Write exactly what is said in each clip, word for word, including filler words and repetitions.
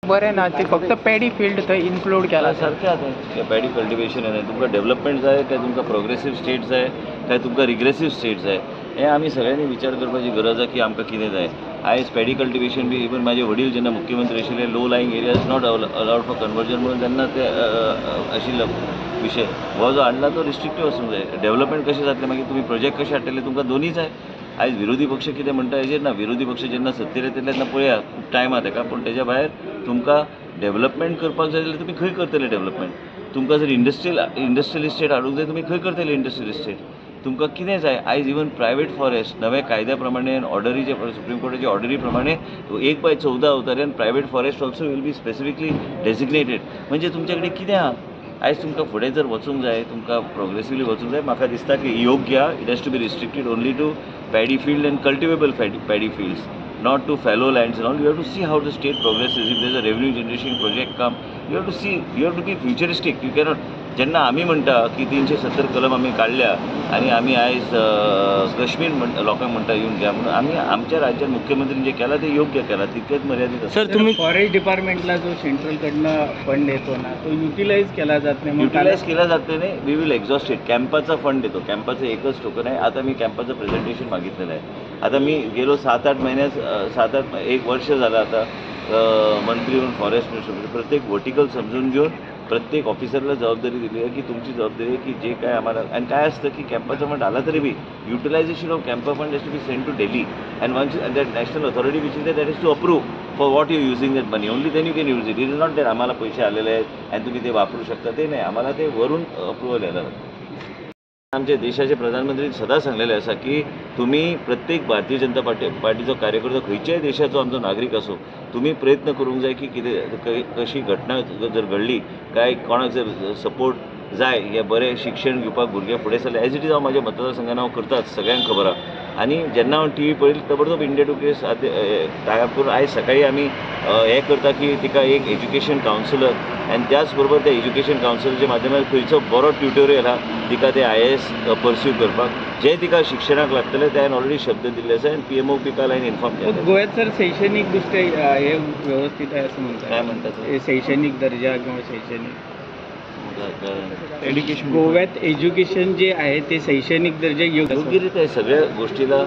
बरें ना ती फक्त पॅडी फील्ड थंय इन्क्लूड केला सारकें आतां पॅडी कल्टिवेशन जाय तुमकां डेव्हलपमेंट जाय काय तुमकां प्रोग्रेसीव स्टेट जाय काय तुमकां रिग्रेसीव स्टेट जाय हें आमी सगळ्यांनी विचार करपाची गरज आसा की आमकां कितें जाय आयज पॅडी कल्टिवेशन बी इवन म्हाजे वडील जेन्ना मुख्यमंत्री आशिल्ले low lying areas not allowed for conversion म्हणून तेन्ना ते आशिल्लो विशय हो जो हाडला तो रिस्ट्रिक्टीव आसूंक जाय डेव्हलपमेंट कशें जातलें मागीर तुमी प्रोजेक्ट कशे हाडटले तुमकां दोनूय जाय आयज विरोधी पक्ष कितें म्हणटा हेजेर ना विरोधी पक्ष जेन्ना सत्तेर येतले तेन्ना पळया खूब टायम आहा ताका पूण तेज्या भायर तुमकां डेव्हलपमेंट करपाक जाय जाल्यार तुमी खंय करतले डेव्हलपमेंट तुमकां जर इंडस्ट्रियल इंडस्ट्रियल इस्टेट हाडूंक जाय तुमी खंय करतले इंडस्ट्रियल इस्टेट तुमकां कितें जाय आयज इवन प्रायवेट फॉरेस्ट नव्या कायद्या प्रमाणे ऑर्डरी जे सुप्रीम कोर्टाची ऑर्डरी प्रमाणे एक बाय चौदा अवतार्यान private forest also will be specifically designated म्हणजे तुमचे कडेन कितें आहा आयज तुमकां फुडें जर वचूंक जाय तुमकां प्रोग्रेसिवली वचूंक जाय म्हाका दिसता की योग्य आहा it has to be restricted only to paddy field and cultivable paddy fields not to fallow lands and all. You have to see how the state progresses. If there is a revenue generation project come, you have to see, you have to be futuristic. You cannot, जेन्ना आमी म्हणटा की तीनशे सत्तर कलम आमी काडल्या आनी आमी आयज काश्मीर लोकांक म्हणटा येवन घ्या म्हणून आमी आमच्या राज्यात मुख्यमंत्रीन जे केला ते योग्य केला तितकेच मर्यादित आसा. सर तुम्ही फॉरेस्ट डिपार्टमेंटला जो सेंट्रल कडनं फंड येतो ना तो युटिलाइज केला जात नाही युटिलाइज केला जात नाही वी विल एक्झॉस्ट इट कॅम्पाचा फंड देतो कॅम्पाचं एकच टोकन आहे आता मी कॅम्पाचं प्रेझेंटेशन मागितलेलं आहे आता मी गेलो सात आठ महिन्यात सात आठ एक वर्ष झालं आता मंत्री म्हणून फॉरेस्ट मिनिस्टर प्रत्येक व्हर्टिकल समजून घेऊन प्रत्येक ऑफिसरला जबाबदारी दिली आहे की तुमची जबाबदारी आहे की जे काय आम्हाला आणि काय असतं की कॅम्पाचा फंड आला तरी बी utilization of CAMPA fund has to be sent to Delhi and once that national authority which is that is to approve for what you using that money only then you can use it it is not that आम्हाला पैसे आलेले आहेत आणि तुम्ही ते वापरू शकता ते नाही आम्हाला ते वरून अप्रुव्हल यायला लागतं आमच्या देशाचे प्रधानमंत्री सदा सांगलेले आसा की तुम्ही प्रत्येक भारतीय जनता पार्टी पार्टीचो कार्यकर्तो खंयच्याय देशाचो आमचो नागरीक असो तुम्ही प्रयत्न करूंक जाय की कितें कशी घटना जर घडली काय कोणाक जर सपोर्ट जाय हे बरें शिक्षण घेवपाक भुरगे फुडें सरले एज इट इज हांव म्हाज्या मतदारसंघान हांव करताच सगळ्यांक खबर आहा आनी जेन्ना हांव टी व्ही पळयली ताबडतोब इंडिया टुडेस टायप करून आयज सकाळी आमी हें करता की तिका एक एज्युकेशन कावन्सिलर आनी त्याच बरोबर त्या एज्युकेशन कावन्सिलरच्या माध्यमांतल्यान खंयचो बरो ट्युटोरियल आहा तिका ते आय ए एस परस्यू करपाक जे तिका शिक्षणाक लागतले ते हांवें ऑलरेडी शब्द दिल्ले आसा आनी पी एम ओ पिकाल हांवें इन्फॉर्म केलें गोव्यात सर शैक्षणिक दृष्ट्या हे व्यवस्थित आहे असं म्हणतात काय म्हणतात शैक्षणिक दर्जा किंवा शैक्षणिक एज्युकेशन गोव्यात एज्युकेशन जे आहे ते शैक्षणिक दर्जा योग्यरित्या सगळ्या गोष्टीला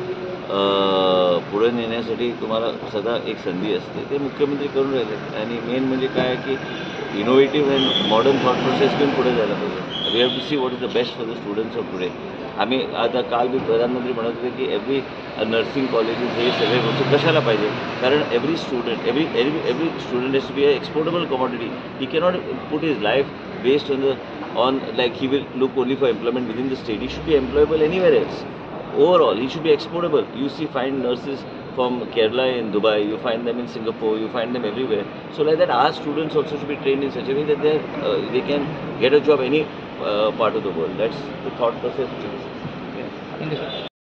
पुढे नेण्यासाठी तुम्हाला सदा एक संधी असते ते मुख्यमंत्री करून राहिले आणि मेन म्हणजे काय की innovative and modern thought process घेऊन पुढे जायला पाहिजे we have to see what is the best for the students of today आम्ही आता काल बी प्रधानमंत्री म्हणत होते की एव्हरी नर्सिंग कॉलेजेस हे सगळे गोष्टी कशाला पाहिजे कारण every student every every every student has to be a exportable commodity he cannot put his life based on the on like he will look only for employment within the state he should be employable anywhere else overall he should be exportable you see find nurses from Kerala and Dubai you find them in Singapore you find them everywhere so like that our students also should be trained in such a way that they uh, they can get a job any uh, part of the world that's the thought process. Thank you, sir.